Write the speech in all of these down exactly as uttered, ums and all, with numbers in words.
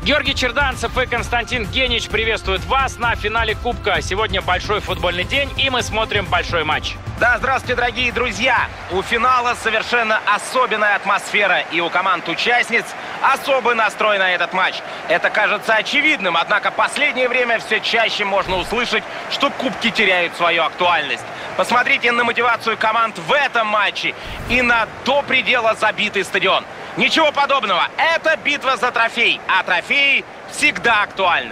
Георгий Черданцев и Константин Генич приветствуют вас на финале Кубка. Сегодня большой футбольный день, и мы смотрим большой матч. Да, здравствуйте, дорогие друзья! У финала совершенно особенная атмосфера, и у команд-участниц особый настрой на этот матч. Это кажется очевидным, однако в последнее время все чаще можно услышать, что кубки теряют свою актуальность. Посмотрите на мотивацию команд в этом матче и на до предела забитый стадион. Ничего подобного. Это битва за трофей, а трофеи всегда актуальны.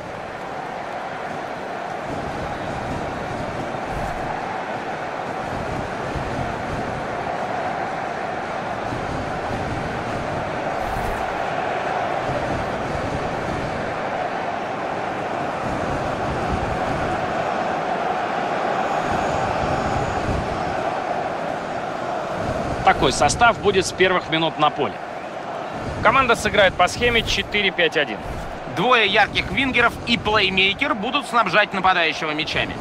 Такой состав будет с первых минут на поле. Команда сыграет по схеме четыре пять один. Двое ярких вингеров и плеймейкер будут снабжать нападающего мячами.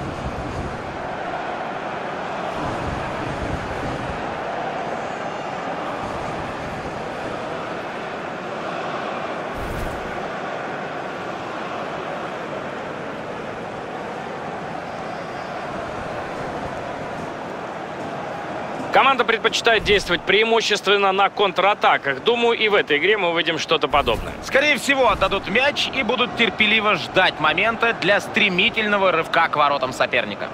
Команда предпочитает действовать преимущественно на контратаках. Думаю, и в этой игре мы увидим что-то подобное. Скорее всего, отдадут мяч и будут терпеливо ждать момента для стремительного рывка к воротам соперника.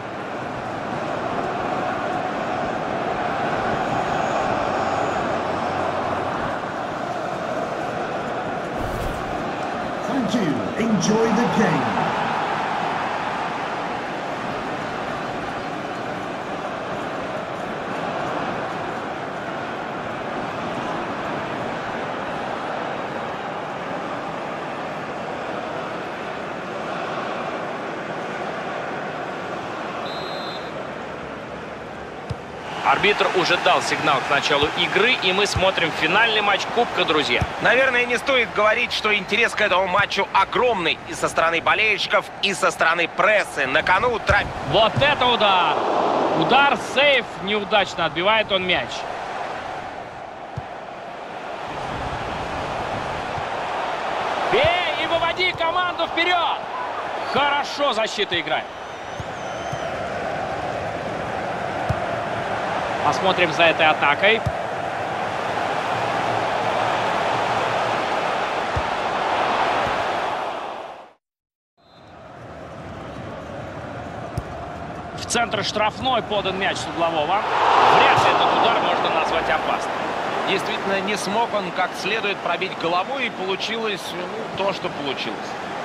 Thank you. Enjoy the game. Арбитр уже дал сигнал к началу игры, и мы смотрим финальный матч Кубка, друзья. Наверное, не стоит говорить, что интерес к этому матчу огромный и со стороны болельщиков, и со стороны прессы. На кону трофей. Вот это удар! Удар, сейф, неудачно отбивает он мяч. Бей и выводи команду вперед! Хорошо защита играет. Посмотрим за этой атакой. В центр штрафной подан мяч с углового. Вряд ли этот удар можно назвать опасным. Действительно, не смог он как следует пробить головой, и получилось ну, то, что получилось.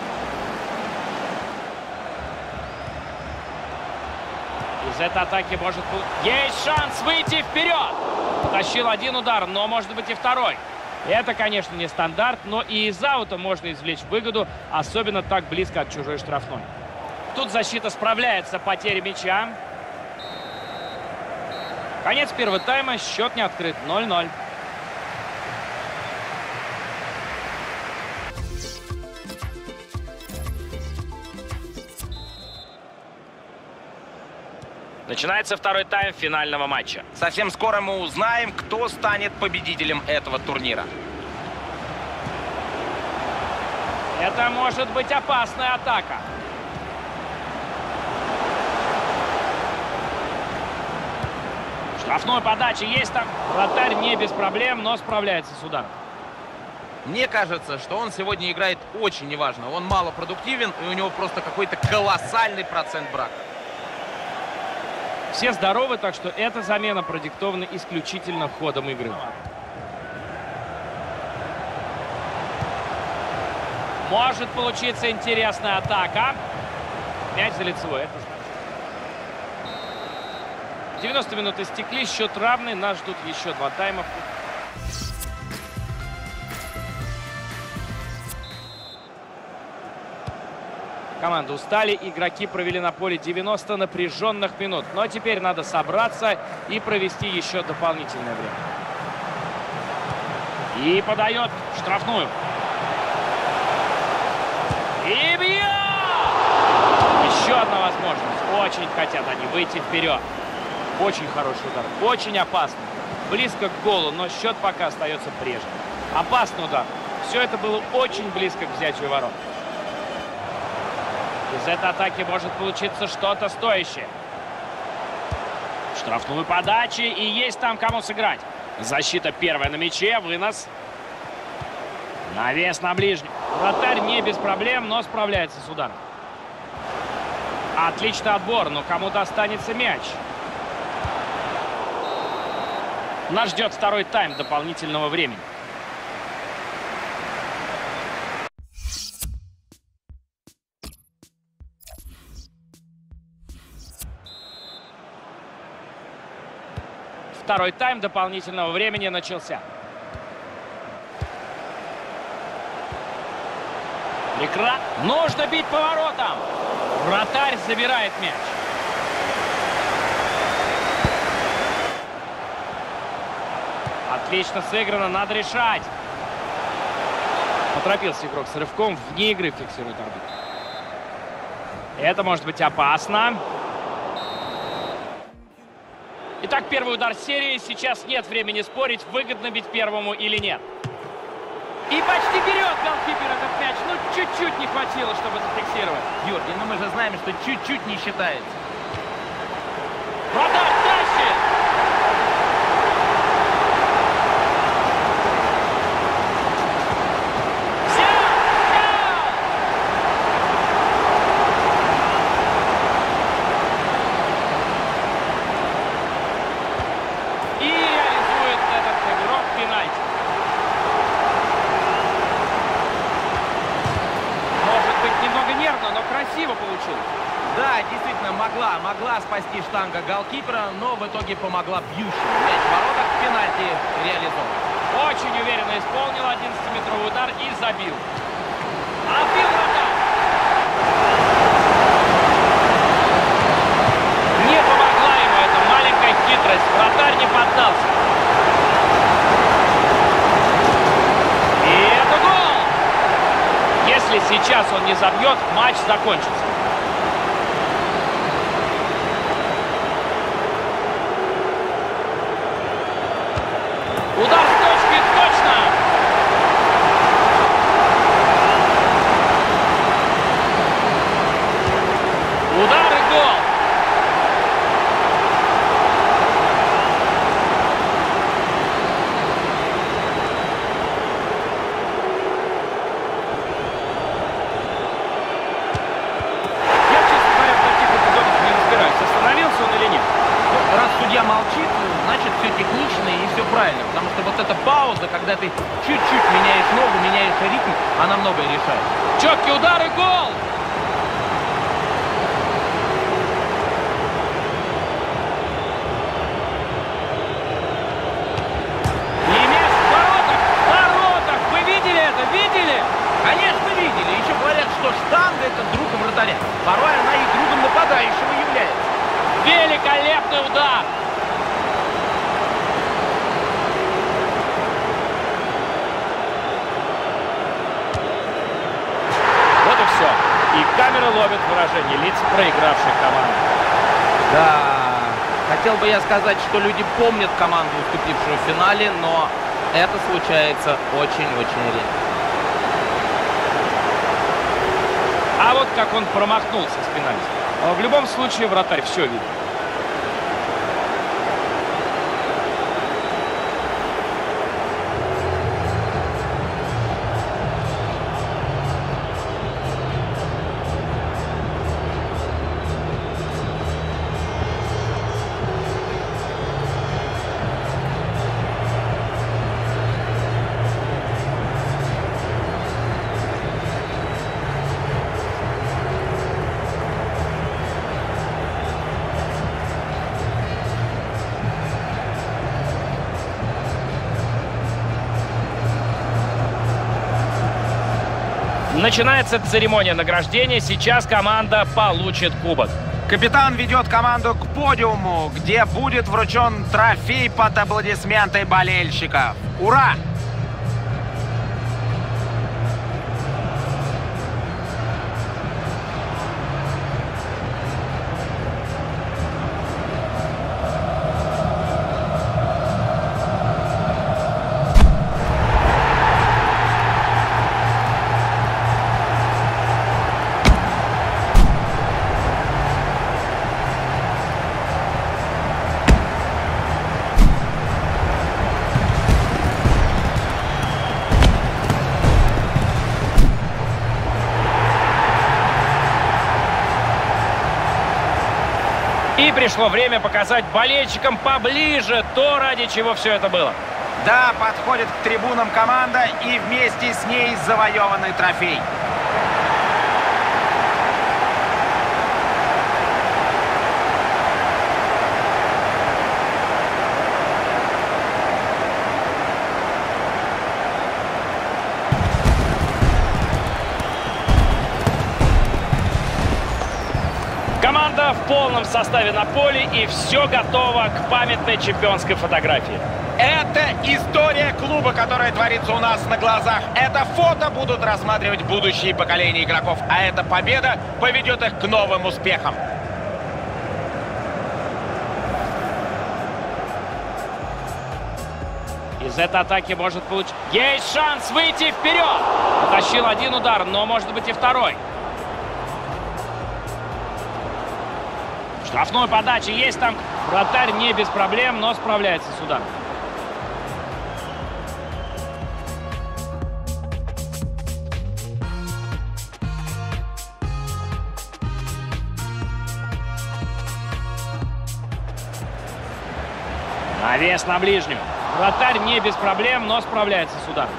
Из этой атаки может... Есть шанс выйти вперед! Тащил один удар, но может быть и второй. Это, конечно, не стандарт, но и из аута можно извлечь выгоду, особенно так близко от чужой штрафной. Тут защита справляется с потерей мяча. Конец первого тайма, счет не открыт, ноль ноль. Начинается второй тайм финального матча. Совсем скоро мы узнаем, кто станет победителем этого турнира. Это может быть опасная атака. Штрафной подачи есть там. Вратарь не без проблем, но справляется с ударом. Мне кажется, что он сегодня играет очень неважно. Он малопродуктивен, и у него просто какой-то колоссальный процент брака. Все здоровы, так что эта замена продиктована исключительно ходом игры. Может получиться интересная атака. Мяч за лицевой. Это значит. девяносто минут истекли, счет равный. Нас ждут еще два тайма. Команды устали, игроки провели на поле девяносто напряженных минут. Но теперь надо собраться и провести еще дополнительное время. И подает штрафную. И бьет! Еще одна возможность. Очень хотят они выйти вперед. Очень хороший удар, очень опасный. Близко к голу, но счет пока остается прежним. Опасный удар. все это было очень близко к взятию ворот. Из этой атаки может получиться что-то стоящее. Штрафную подачи, и есть там кому сыграть. Защита первая на мяче, вынос. Навес на ближнем. Вратарь не без проблем, но справляется с ударом. Отличный отбор, но кому-то останется мяч. Нас ждет второй тайм дополнительного времени. Второй тайм дополнительного времени начался. Прекрасно. Нужно бить поворотом. Вратарь забирает мяч. Отлично сыграно, надо решать. Поторопился игрок с рывком, вне игры фиксирует арбитр. Это может быть опасно. Итак, первый удар серии. Сейчас нет времени спорить, выгодно бить первому или нет. И почти берет голкипер этот мяч. Ну, чуть-чуть не хватило, чтобы зафиксировать. Георгий, ну мы же знаем, что чуть-чуть не считается. Вратарь тащит! Красиво получилось. Да, действительно, могла, могла спасти штанга голкипера, но в итоге помогла бьющему. Мяч в воротах, пенальти реализован. Очень уверенно исполнил одиннадцатиметровый удар и забил. Отбил вратарь. Не помогла ему эта маленькая хитрость. Вратарь не поддался. И это гол! Если сейчас он не забьет, матч закончится. Удар с точки, точно! Удар и гол! Судья молчит, значит все технично и все правильно. Потому что вот эта пауза, когда ты чуть-чуть меняешь ногу, меняешь ритм, она многое решает. Четкий удар и гол! И мяч в воротах! В воротах! Вы видели это? Видели? Конечно, видели. Еще говорят, что штанга — это друг вратаря. Порой она и другом нападающего является. Великолепный удар! Вот и все. И камера ловит выражение лиц проигравшей команды. Да, хотел бы я сказать, что люди помнят команду, уступившую в финале, но это случается очень-очень редко. А вот как он промахнулся с пенальти. В любом случае вратарь все видит. Начинается церемония награждения. Сейчас команда получит кубок. Капитан ведет команду к подиуму, где будет вручен трофей под аплодисменты болельщиков. Ура! пришло время показать болельщикам поближе то, ради чего все это было. Да, подходит к трибунам команда и вместе с ней завоеванный трофей. Команда в полном составе на поле, и все готово к памятной чемпионской фотографии. Это история клуба, которая творится у нас на глазах. Это фото будут рассматривать будущие поколения игроков, а эта победа поведет их к новым успехам. Из этой атаки может получить... Есть шанс выйти вперед! Потащил один удар, но может быть и второй. Штрафной подачи есть там. Вратарь не без проблем, но справляется с ударом. Навес на ближнюю. Вратарь не без проблем, но справляется с ударом.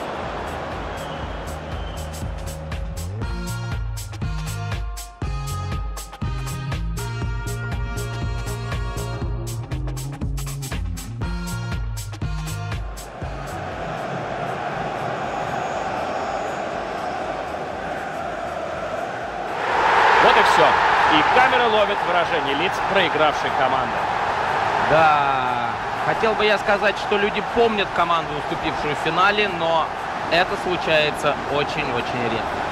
Вот и все. И камера ловит выражение лиц проигравшей команды. Да, хотел бы я сказать, что люди помнят команду, уступившую в финале, но это случается очень-очень редко.